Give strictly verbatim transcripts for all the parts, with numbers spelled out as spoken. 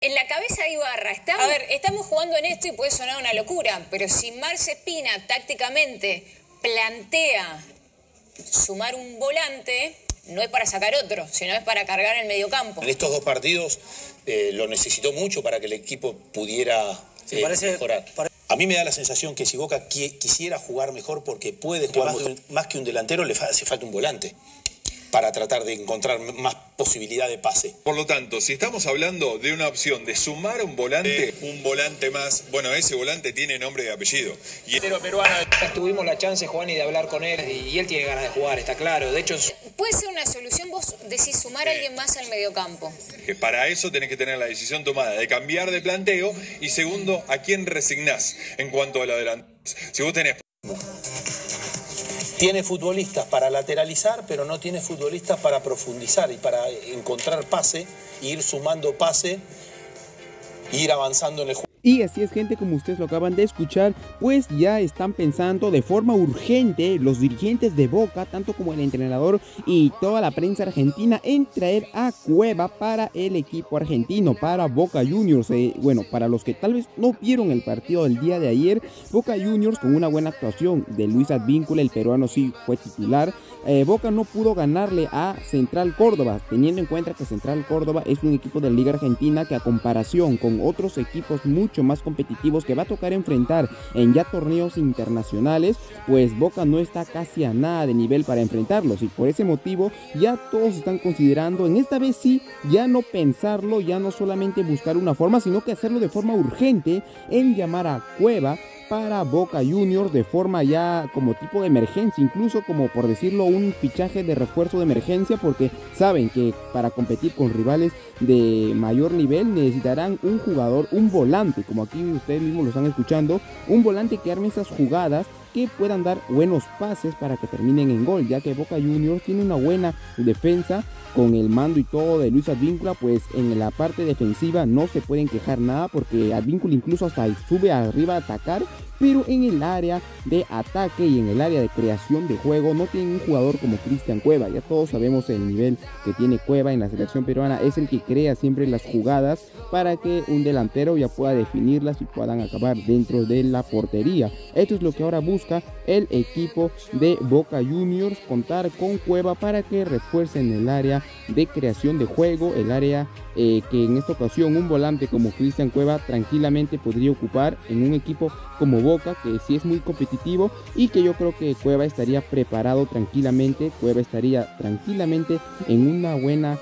en la cabeza de Ibarra, estamos... A ver, estamos jugando en esto y puede sonar una locura, pero si Marce Espina tácticamente plantea sumar un volante, no es para sacar otro, sino es para cargar el mediocampo. En estos dos partidos eh, lo necesitó mucho para que el equipo pudiera sí, eh, parece, mejorar. Pare... A mí me da la sensación que si Boca qui quisiera jugar mejor porque puede jugar más, un, más que un delantero, le hace falta un volante para tratar de encontrar más posibilidad de pase. Por lo tanto, si estamos hablando de una opción de sumar un volante, un volante más, bueno, ese volante tiene nombre y apellido. Y el peruano, tuvimos la chance, Juan, y de hablar con él, y él tiene ganas de jugar, está claro. De hecho, puede ser una solución, vos decís sumar a alguien más al mediocampo. Que para eso tenés que tener la decisión tomada de cambiar de planteo, y segundo, a quién resignás en cuanto a la delantera. Si vos tenés... Tiene futbolistas para lateralizar, pero no tiene futbolistas para profundizar y para encontrar pase, ir sumando pase, ir avanzando en el juego. Y así es, gente, como ustedes lo acaban de escuchar, pues ya están pensando de forma urgente los dirigentes de Boca, tanto como el entrenador y toda la prensa argentina, en traer a Cueva para el equipo argentino, para Boca Juniors. Eh, bueno, para los que tal vez no vieron el partido del día de ayer, Boca Juniors, con una buena actuación de Luis Advíncula, el peruano sí fue titular. Eh, Boca no pudo ganarle a Central Córdoba, teniendo en cuenta que Central Córdoba es un equipo de la Liga Argentina que, a comparación con otros equipos mucho más competitivos que va a tocar enfrentar en ya torneos internacionales, pues Boca no está casi a nada de nivel para enfrentarlos, y por ese motivo ya todos están considerando en esta vez sí, ya no pensarlo, ya no solamente buscar una forma, sino que hacerlo de forma urgente en llamar a Cueva para Boca Juniors de forma ya como tipo de emergencia, incluso como por decirlo un fichaje de refuerzo de emergencia, porque saben que para competir con rivales de mayor nivel necesitarán un jugador, un volante, como aquí ustedes mismos lo están escuchando, un volante que arme esas jugadas que puedan dar buenos pases para que terminen en gol, ya que Boca Juniors tiene una buena defensa con el mando y todo de Luis Advíncula. Pues en la parte defensiva no se pueden quejar nada, porque Advíncula incluso hasta sube arriba a atacar, pero en el área de ataque y en el área de creación de juego no tiene un jugador como Cristian Cueva. Ya todos sabemos el nivel que tiene Cueva en la selección peruana, es el que crea siempre las jugadas para que un delantero ya pueda definirlas y puedan acabar dentro de la portería. Esto es lo que ahora busca el equipo de Boca Juniors, contar con Cueva para que refuercen el área de creación de juego, el área eh, que en esta ocasión un volante como Cristian Cueva tranquilamente podría ocupar en un equipo como Boca, que sí es muy competitivo, y que yo creo que Cueva estaría preparado tranquilamente, Cueva estaría tranquilamente en una buena...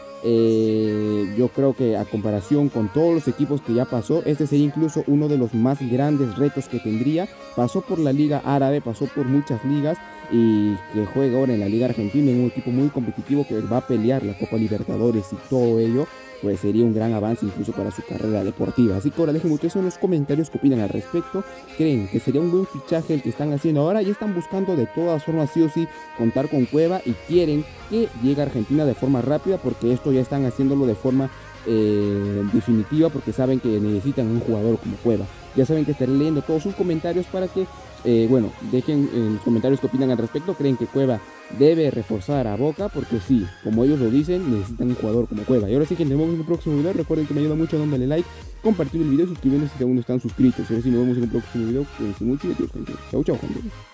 Eh, yo creo que a comparación con todos los equipos que ya pasó, este sería incluso uno de los más grandes retos que tendría. Pasó por la Liga Árabe, pasó por muchas ligas, y que juega ahora en la Liga Argentina, en un equipo muy competitivo que va a pelear la Copa Libertadores y todo ello, pues sería un gran avance incluso para su carrera deportiva. Así que ahora déjenme ustedes en los comentarios qué opinan al respecto. ¿Creen que sería un buen fichaje el que están haciendo ahora? Ya están buscando de todas formas sí o sí contar con Cueva, y quieren que llegue a Argentina de forma rápida, porque esto ya están haciéndolo de forma eh, definitiva, porque saben que necesitan un jugador como Cueva. Ya saben que estaré leyendo todos sus comentarios para que, eh, bueno, dejen en los comentarios qué opinan al respecto. ¿Creen que Cueva debe reforzar a Boca? Porque sí, como ellos lo dicen, necesitan un jugador como Cueva. Y ahora sí que nos vemos en un próximo video. Recuerden que me ayuda mucho dándole like, compartir el video, suscribiéndose si aún no están suscritos. Y ahora sí nos vemos en un próximo video. Cuídense mucho y adiós, gente. Chau, chau, gente.